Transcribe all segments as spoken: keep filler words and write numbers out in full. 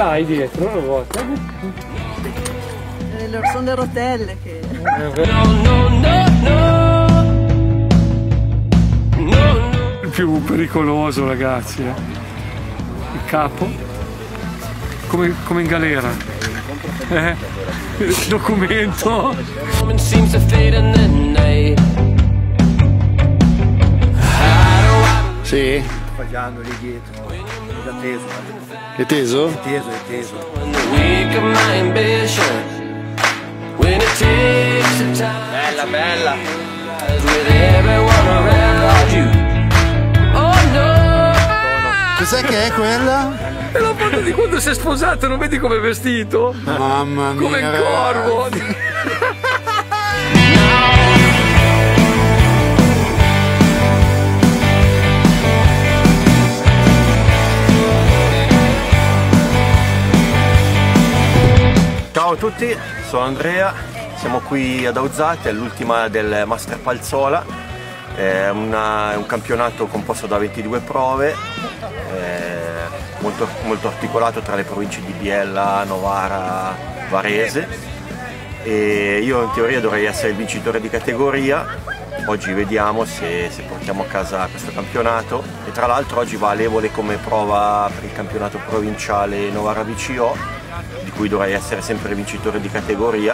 l'hai dietro, una ruota? Eh, sono le rotelle che... Il più pericoloso, ragazzi, eh. Il capo, come, come in galera. Eh? Il documento. Sì? Sbagliando lì dietro, è da teso. È teso? È teso, è teso. Bella, bella. Cos'è che è quella? È la foto di quando si è sposato, non vedi come è vestito? Mamma mia. Come il corvo. Ciao a tutti, sono Andrea, siamo qui ad Auzate, è l'ultima del Master Palzola, è, una, è un campionato composto da ventidue prove, molto, molto articolato tra le province di Biella, Novara, Varese, e io in teoria dovrei essere il vincitore di categoria. Oggi vediamo se, se portiamo a casa questo campionato, e tra l'altro oggi va a Levole come prova per il campionato provinciale Novara V C O, di cui dovrei essere sempre vincitore di categoria.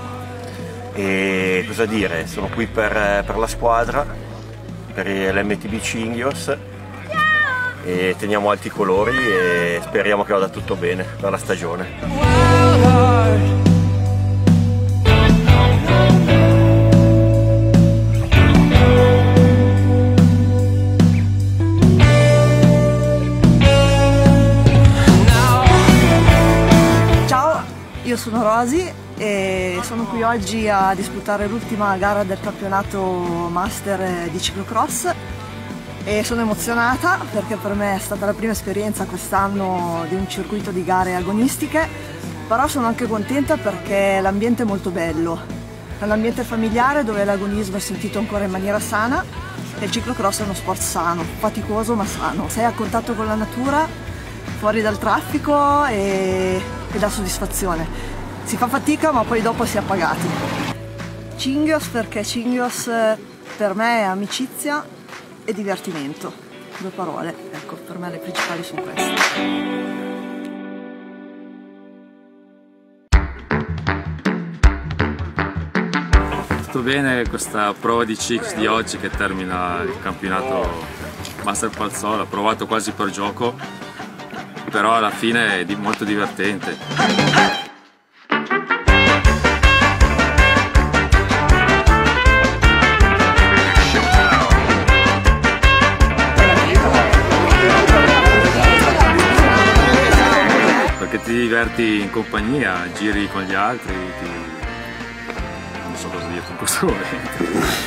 E cosa dire, sono qui per, per la squadra, per l'M T B Cinghios, e teniamo alti i colori e speriamo che vada tutto bene per la stagione. Io sono Rosy e sono qui oggi a disputare l'ultima gara del campionato Master di ciclocross e sono emozionata perché per me è stata la prima esperienza quest'anno di un circuito di gare agonistiche, però sono anche contenta perché l'ambiente è molto bello, è un ambiente familiare dove l'agonismo è sentito ancora in maniera sana e il ciclocross è uno sport sano, faticoso ma sano. Sei a contatto con la natura, fuori dal traffico e... e dà soddisfazione. Si fa fatica ma poi dopo si è appagati. Cinghios perché Cinghios per me è amicizia e divertimento. Due parole, ecco, per me le principali sono queste. Tutto bene questa prova di C X di oggi che termina il campionato Master Palzola, provato quasi per gioco, però alla fine è molto divertente. Perché ti diverti in compagnia, giri con gli altri, ti... non so cosa dirti in questo momento.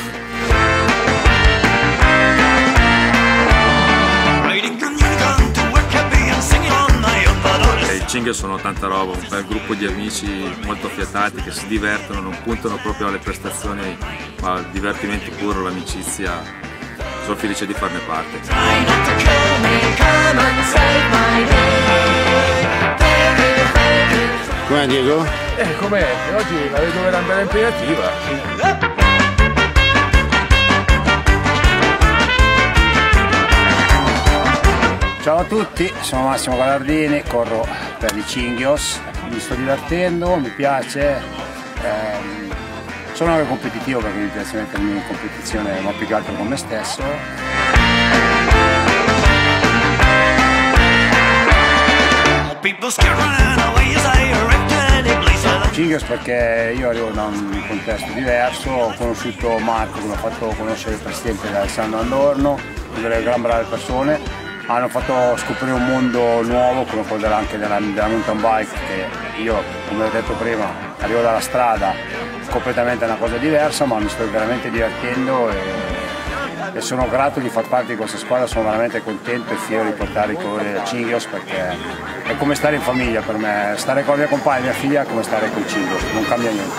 I Cinghios sono tanta roba, un bel gruppo di amici molto affiatati che si divertono, non puntano proprio alle prestazioni ma al divertimento puro, l'amicizia. Sono felice di farne parte. Com'è Diego? Eh, com'è? Oggi la vedo vera bella impegnativa. Ciao a tutti, sono Massimo Gallardini, corro per i Cinghios, mi sto divertendo, mi piace, ehm, sono anche competitivo perché mi piace mettermi in competizione ma più che altro con me stesso. Cinghios perché io arrivo da un contesto diverso, ho conosciuto Marco che mi ha fatto conoscere il presidente di Alessandro Andorno, delle gran brave persone. Hanno fatto scoprire un mondo nuovo come quello anche della, della mountain bike, che io, come ho detto prima, arrivo dalla strada, completamente una cosa diversa, ma mi sto veramente divertendo e, e sono grato di far parte di questa squadra, sono veramente contento e fiero di portare i colori del Cinghios perché è come stare in famiglia per me, stare con la mia compagna e mia figlia è come stare con il Cinghios, non cambia niente.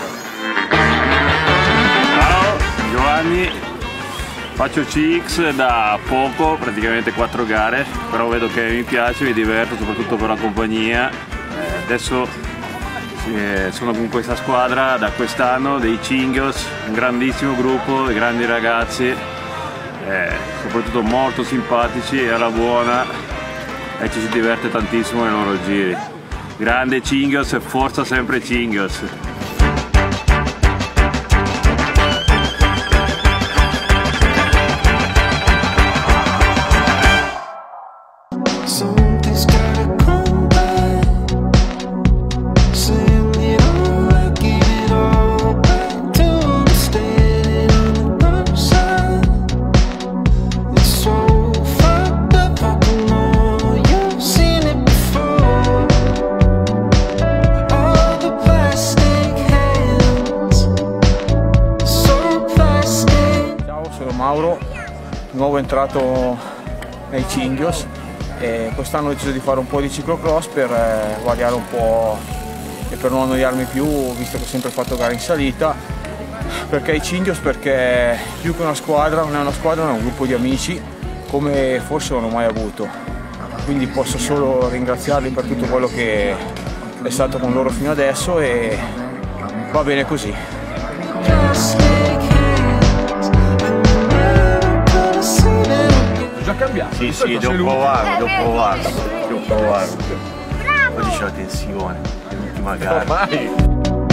Ciao, Giovanni. Faccio C X da poco, praticamente quattro gare, però vedo che mi piace, mi diverto soprattutto per la compagnia adesso eh, sono con questa squadra da quest'anno, dei Chingios, un grandissimo gruppo di grandi ragazzi, eh, soprattutto molto simpatici e alla buona, e ci si diverte tantissimo nei loro giri. Grande Chingios e forza sempre Chingios! Mauro, nuovo entrato nei Chingios, e quest'anno ho deciso di fare un po' di ciclocross per eh, variare un po' e per non annoiarmi più, visto che ho sempre fatto gare in salita. Perché i Chingios? Perché più che una squadra, non è una squadra, ma è un gruppo di amici, come forse non ho mai avuto. Quindi posso solo ringraziarli per tutto quello che è stato con loro fino adesso, e va bene così. Già cambiato? Sì, sì, devo provarlo, devo provarlo, devo provarlo. Oggi c'è la tensione, è l'ultima gara. Ormai.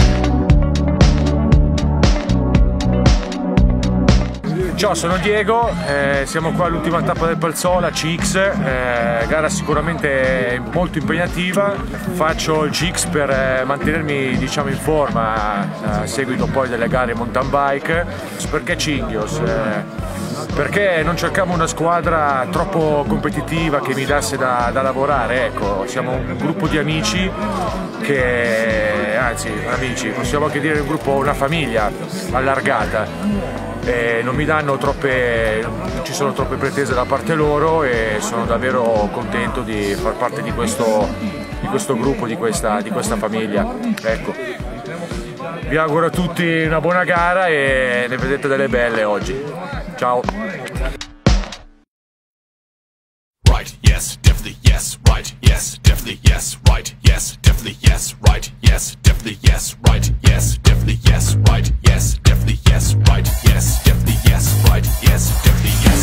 Ciao, sono Diego, eh, siamo qua all'ultima tappa del Palzola, C X, eh, gara sicuramente molto impegnativa. Faccio il C X per eh, mantenermi, diciamo, in forma a seguito poi delle gare mountain bike. Perché Chingios? Eh, perché non cercavo una squadra troppo competitiva che mi dasse da, da lavorare, ecco, siamo un gruppo di amici che, anzi, amici, possiamo anche dire un gruppo, una famiglia allargata. E non mi danno troppe, non ci sono troppe pretese da parte loro, e sono davvero contento di far parte di questo, di questo gruppo, di questa, di questa famiglia. Ecco. Vi auguro a tutti una buona gara e ne vedete delle belle oggi. Ciao! Right, yes, definitely yes, right, yes, definitely yes, right, yes, definitely yes, right, yes, definitely yes, right, yes, definitely yes, right, yes, definitely yes, right, yes, definitely yes, right, yes, definitely yes.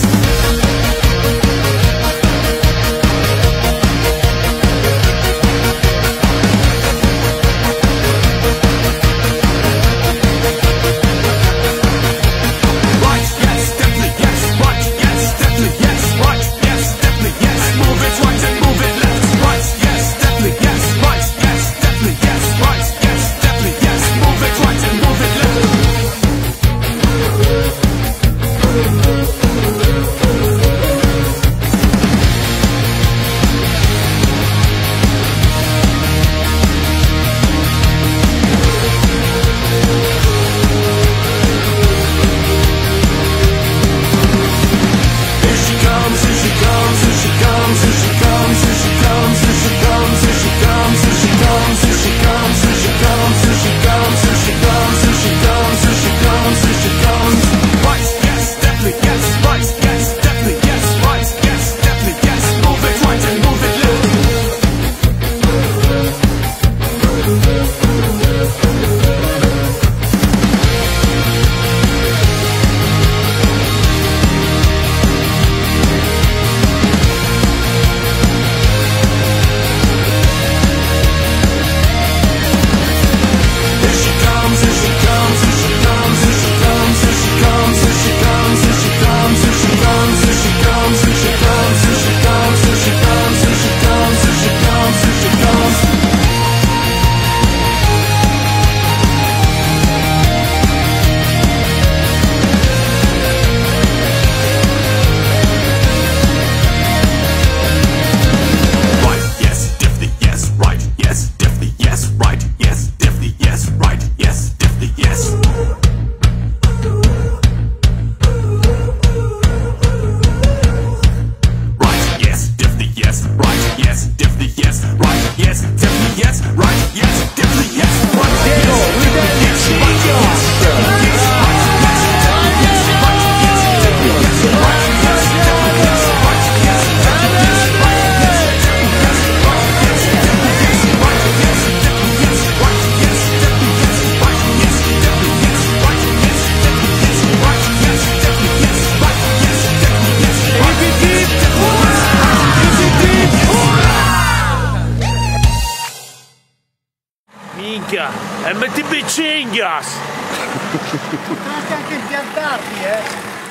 Minchia, M T B Chingas! Potresti anche impiantarti, eh!